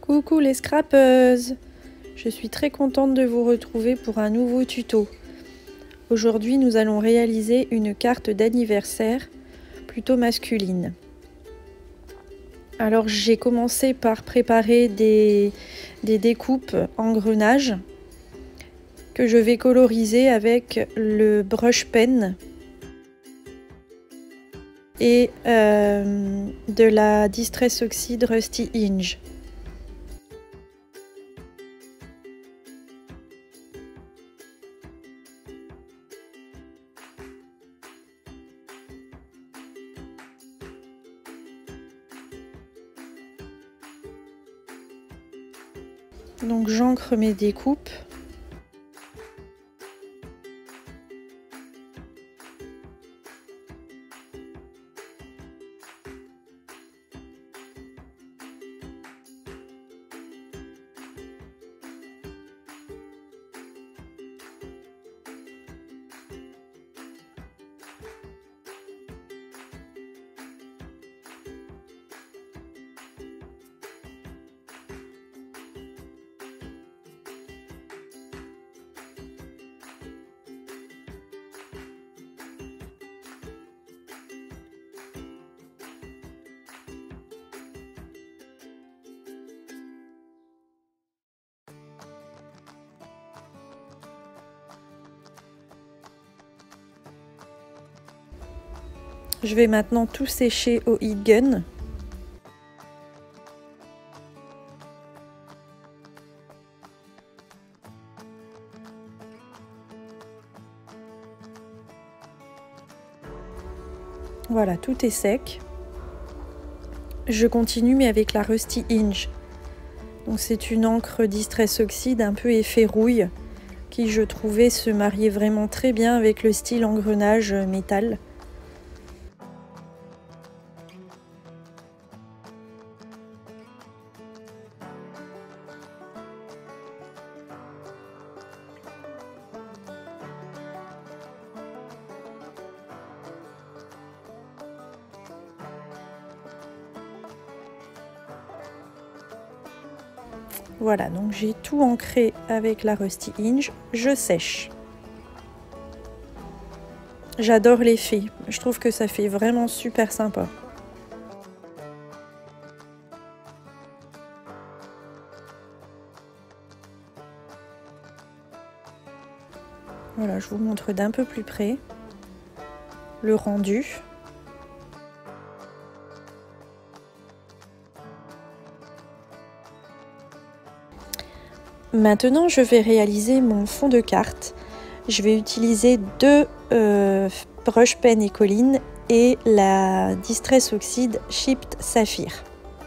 Coucou les scrappeuses! Je suis très contente de vous retrouver pour un nouveau tuto. Aujourd'hui, nous allons réaliser une carte d'anniversaire plutôt masculine. Alors, j'ai commencé par préparer des découpes engrenages que je vais coloriser avec le brush pen et de la Distress Oxide Rusty Hinge. Donc j'ancre mes découpes. Je vais maintenant tout sécher au heat gun. Voilà, tout est sec. Je continue mais avec la Rusty Hinge. Donc c'est une encre Distress Oxide un peu effet rouille qui je trouvais se mariait vraiment très bien avec le style engrenage métal. Voilà, donc j'ai tout ancré avec la Rusty Hinge, je sèche. J'adore l'effet, je trouve que ça fait vraiment super sympa. Voilà, je vous montre d'un peu plus près le rendu. Maintenant, je vais réaliser mon fond de carte. Je vais utiliser deux brush pen Écoline et la Distress Oxide Chipped Saphir.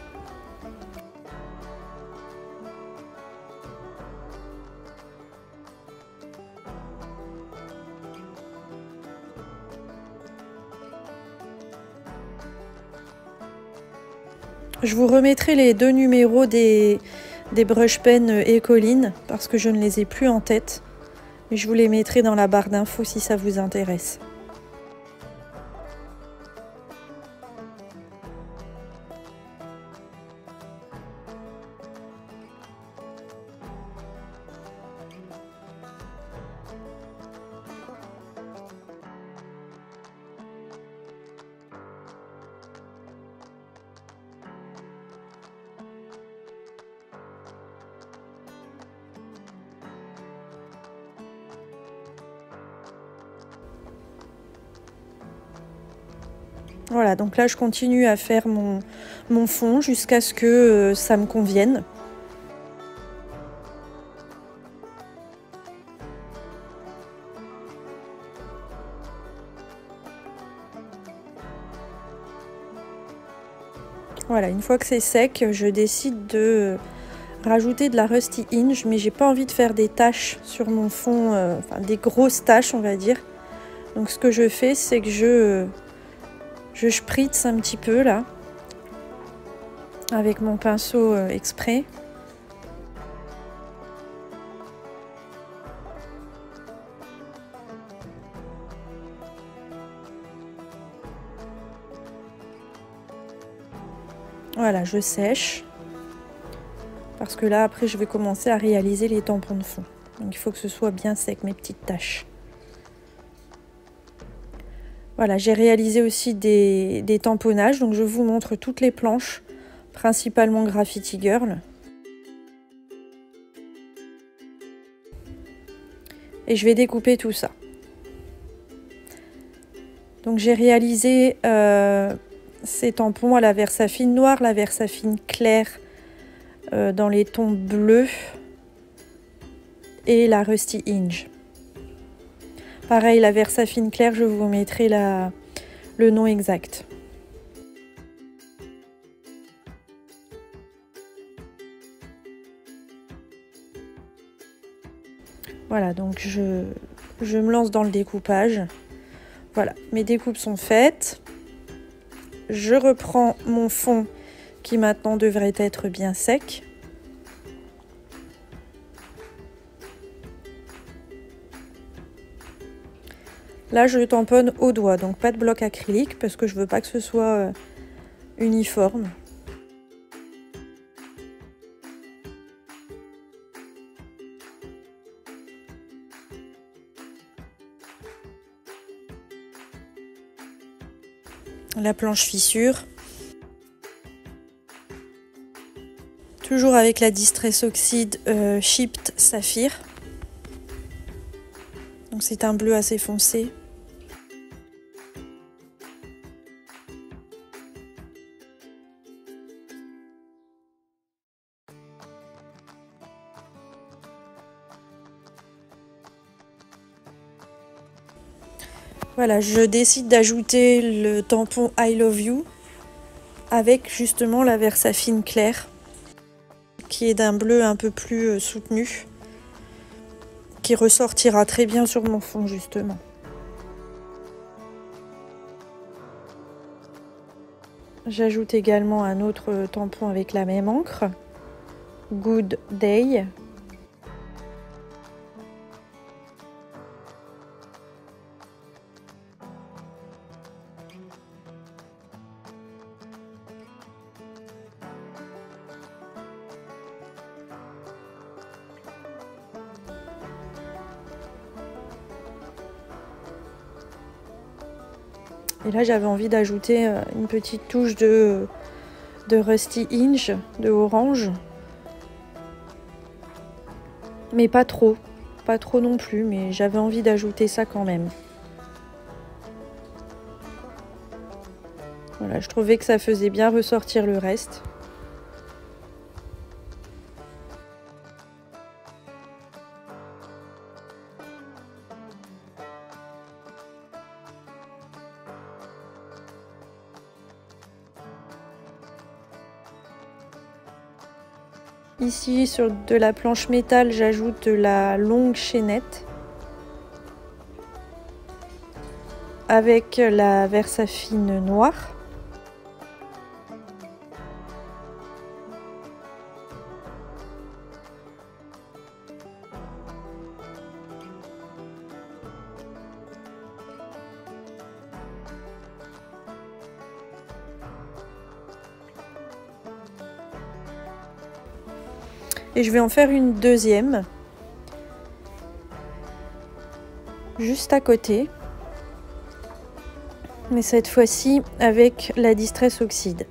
Je vous remettrai les deux numéros des brush pen Écoline parce que je ne les ai plus en tête. Je vous les mettrai dans la barre d'infos si ça vous intéresse. Voilà, donc là je continue à faire mon fond jusqu'à ce que ça me convienne. Voilà, une fois que c'est sec, je décide de rajouter de la Rusty Hinge, mais j'ai pas envie de faire des taches sur mon fond, enfin des grosses taches on va dire. Donc ce que je fais, c'est que je spritz un petit peu là, avec mon pinceau exprès. Voilà, je sèche Parce que là, après, je vais commencer à réaliser les tampons de fond. Donc il faut que ce soit bien sec, mes petites taches. Voilà, j'ai réalisé aussi des tamponnages. Donc je vous montre toutes les planches, principalement Graffiti Girl. Et je vais découper tout ça. Donc j'ai réalisé ces tampons à la Versafine noire, la Versafine claire dans les tons bleus et la Rusty Hinge. Pareil, la Versafine claire, je vous mettrai le nom exact. Voilà, donc je me lance dans le découpage. Voilà, mes découpes sont faites. Je reprends mon fond qui maintenant devrait être bien sec. Là, je tamponne au doigt, donc pas de bloc acrylique parce que je veux pas que ce soit uniforme. La planche fissure. Toujours avec la Distress Oxide Chipped Saphir. Donc c'est un bleu assez foncé. Voilà, je décide d'ajouter le tampon I Love You avec justement la Versafine claire qui est d'un bleu un peu plus soutenu, qui ressortira très bien sur mon fond justement. J'ajoute également un autre tampon avec la même encre, Good Day. Et là, j'avais envie d'ajouter une petite touche de Rusty Hinge, de orange. Mais pas trop non plus, mais j'avais envie d'ajouter ça quand même. Voilà, je trouvais que ça faisait bien ressortir le reste. Ici, sur de la planche métal, j'ajoute de la longue chaînette avec la Versafine noire. Et je vais en faire une deuxième, juste à côté, mais cette fois-ci avec la Distress Oxide.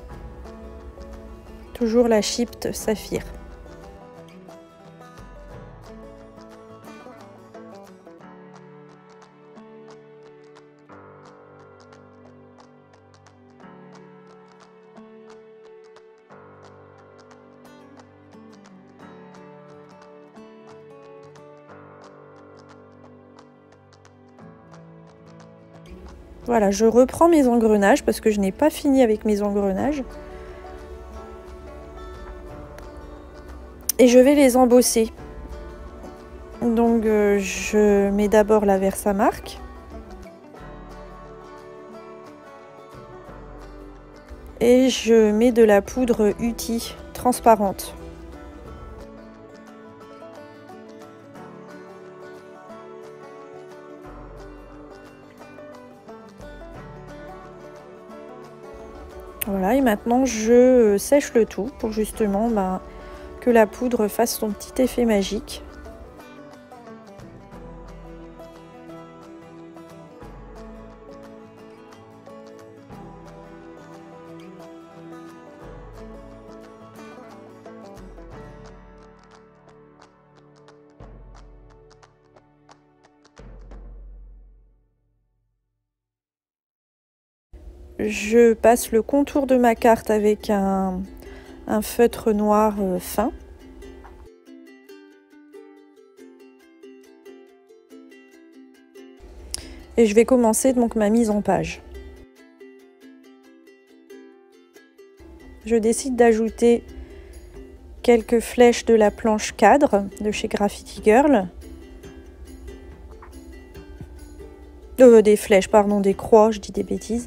Toujours la Chipped Saphir. Voilà, je reprends mes engrenages parce que je n'ai pas fini avec mes engrenages. Et je vais les embosser. Donc je mets d'abord la Versamark. Et je mets de la poudre UTI transparente. Voilà, et maintenant je sèche le tout pour justement que la poudre fasse son petit effet magique. Je passe le contour de ma carte avec un feutre noir fin. Et je vais commencer donc ma mise en page. Je décide d'ajouter quelques flèches de la planche cadre de chez Graffiti Girl. Des flèches, pardon, des croix, je dis des bêtises.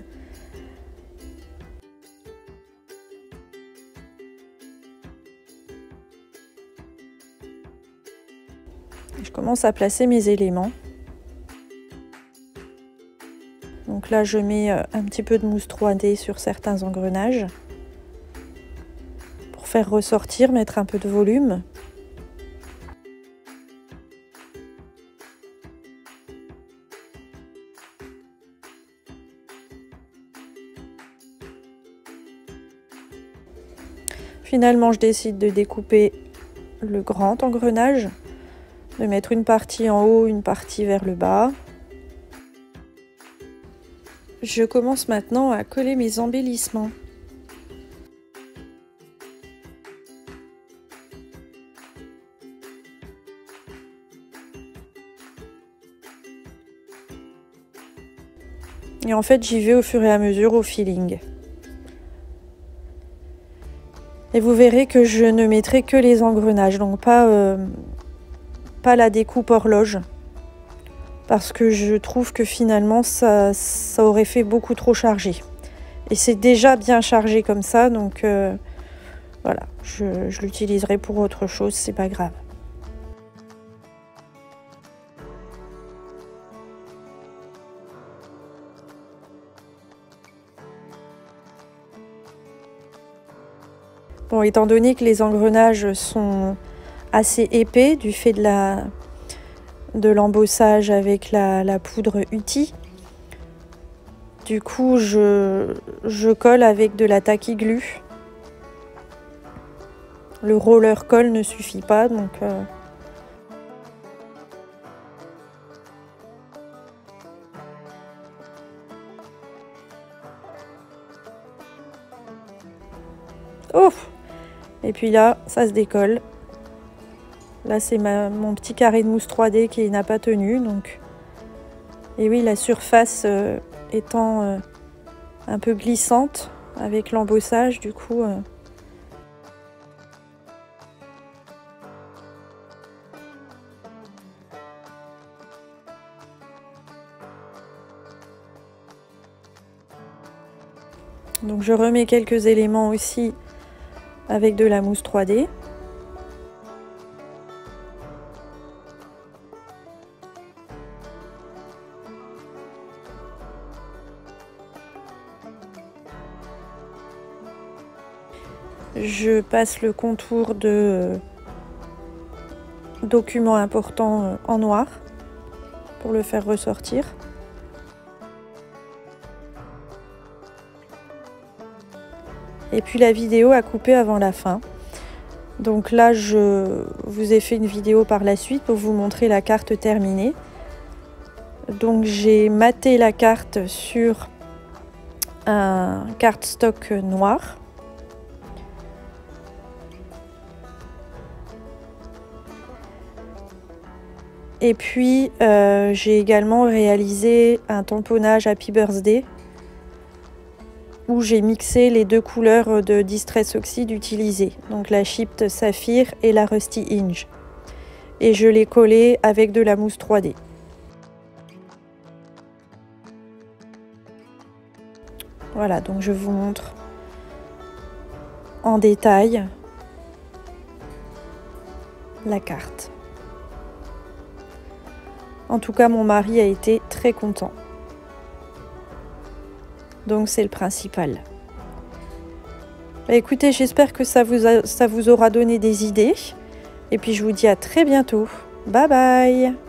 Je commence à placer mes éléments. Donc là, je mets un petit peu de mousse 3D sur certains engrenages pour faire ressortir, mettre un peu de volume. Finalement, je décide de découper le grand engrenage, de mettre une partie en haut, une partie vers le bas. Je commence maintenant à coller mes embellissements. Et en fait, j'y vais au fur et à mesure, au feeling. Et vous verrez que je ne mettrai que les engrenages, donc pas la découpe horloge. Parce que je trouve que finalement, ça aurait fait beaucoup trop chargé. Et c'est déjà bien chargé comme ça, donc voilà, je l'utiliserai pour autre chose, c'est pas grave. Bon, étant donné que les engrenages sont assez épais du fait de l'embossage avec la poudre UTI, du coup je colle avec de la tacky glue. Le roller colle ne suffit pas, donc oh! Et puis là, ça se décolle. Là, c'est mon petit carré de mousse 3D qui n'a pas tenu. Donc. Et oui, la surface étant un peu glissante avec l'embossage, du coup... Donc je remets quelques éléments aussi avec de la mousse 3D. Je passe le contour de documents importants en noir pour le faire ressortir. Et puis la vidéo à couper avant la fin. Donc là, je vous ai fait une vidéo par la suite pour vous montrer la carte terminée. Donc j'ai maté la carte sur un cardstock noir. Et puis j'ai également réalisé un tamponnage Happy Birthday où j'ai mixé les deux couleurs de Distress Oxide utilisées, donc la Chipped Saphir et la Rusty Hinge. Et je l'ai collé avec de la mousse 3D. Voilà, donc je vous montre en détail la carte. En tout cas, mon mari a été très content. Donc c'est le principal. Bah, écoutez, j'espère que ça vous aura donné des idées. Et puis je vous dis à très bientôt. Bye bye!